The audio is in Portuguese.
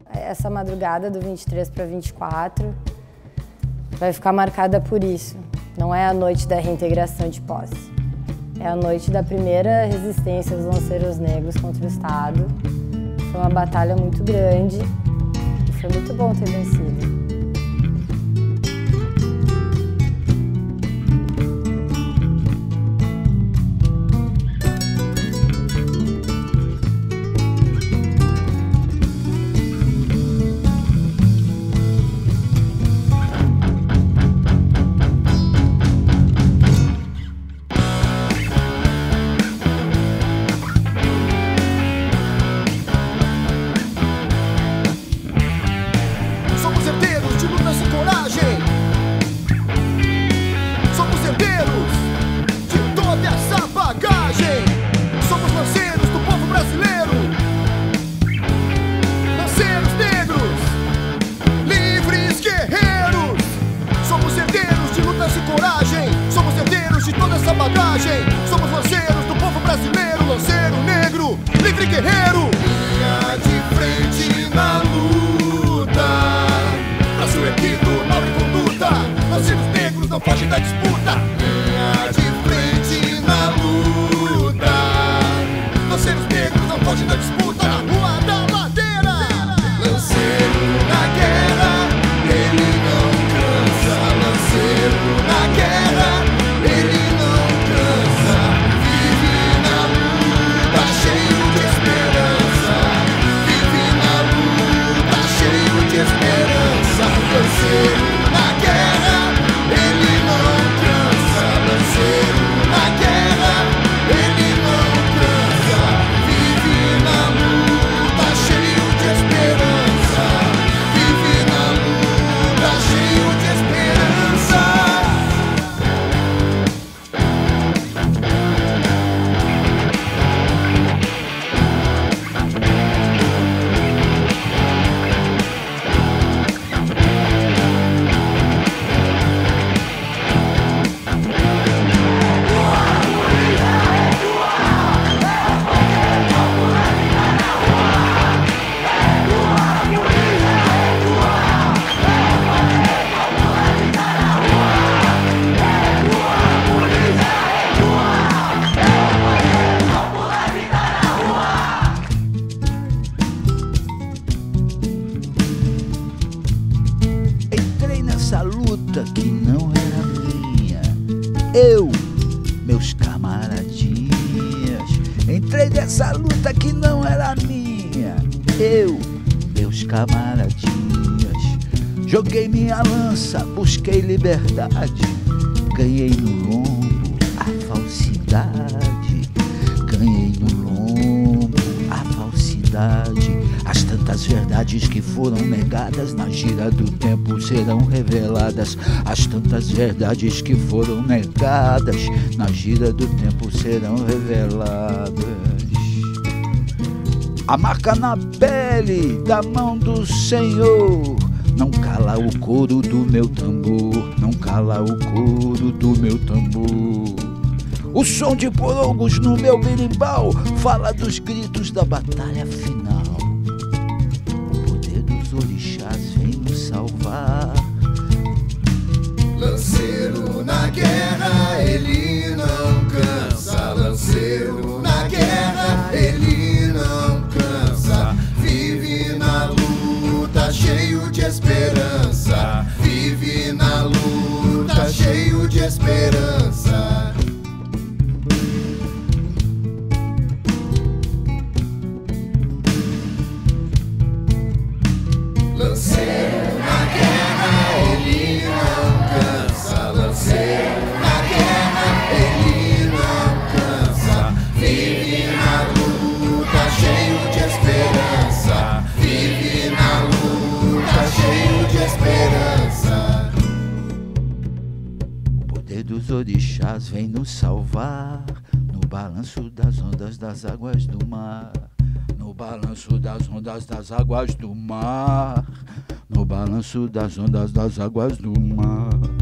essa madrugada do 23 para 24 vai ficar marcada por isso. Não é a noite da reintegração de posse. É a noite da primeira resistência dos lanceiros negros contra o Estado. Foi uma batalha muito grande e foi muito bom ter vencido. Somos lanceiros do povo brasileiro, lanceiro negro, livre guerreiro. Linha de frente na luta, Brasil erguido, nobre conduta, lanceiros negros não fogem da disputa. Linha de frente na luta, lanceiros negros não fogem da disputa. Na rua da ladeira, lanceiro na guerra, ele não cansa. Lanceiro na guerra, ele não cansa. Vive na luta, cheio de esperança. Vive na luta, cheio de esperança. Lanceiro na guerra, ele não cansa. Lanceiro na guerra, ele não cansa. Vive na luta, cheio de esperança. Vive na luta, cheio de esperança. Entrei nessa luta que não era minha, eu, meus camaradinhas. Entrei nessa luta que não era minha, eu, meus camaradinhas. Joguei minha lança, busquei liberdade, ganhei no lombo a falsidade. Ganhei no lombo a falsidade. As tantas verdades que foram negadas na gira do tempo serão reveladas. As tantas verdades que foram negadas na gira do tempo serão reveladas. A marca na pele da mão do Senhor não cala o coro do meu tambor, não cala o coro do meu tambor. O som de porongos no meu berimbau fala dos gritos da batalha final. O poder dos orixás vem nos salvar. Lanceiro na guerra, ele não cansa. Lanceiro na guerra, ele não cansa. Vive na luta, cheio de esperança. Vive na luta, cheio de esperança. Lanceiro na guerra, ele não cansa. Lanceiro na guerra, ele não cansa. Vive na luta, cheio de esperança. Vive na luta, cheio de esperança. O poder dos orixás vem nos salvar no balanço das ondas das águas do mar. No balanço das ondas das águas do mar. No balanço das ondas das águas do mar.